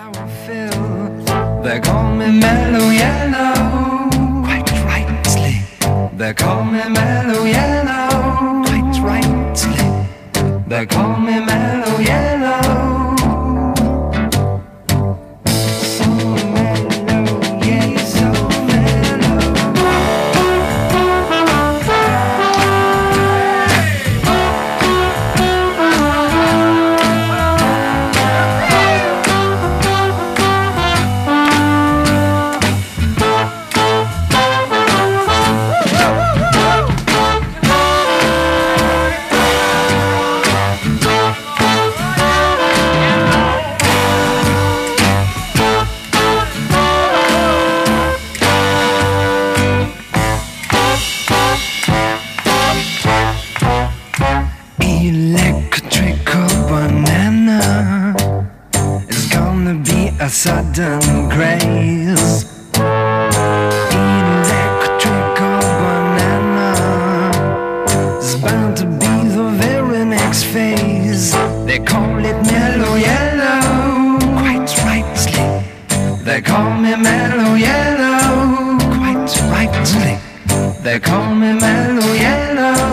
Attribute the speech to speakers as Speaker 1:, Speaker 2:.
Speaker 1: I will fill. They call me Mellow Yellow, quite rightly. They call me Mellow Yellow, quite rightly. They call me Mellow Yellow. Electrical banana is gonna be a sudden grace. Electrical banana is bound to be the very next phase. They call it Mellow Yellow, quite rightly. They call me Mellow Yellow, quite rightly. They call me Mellow Yellow.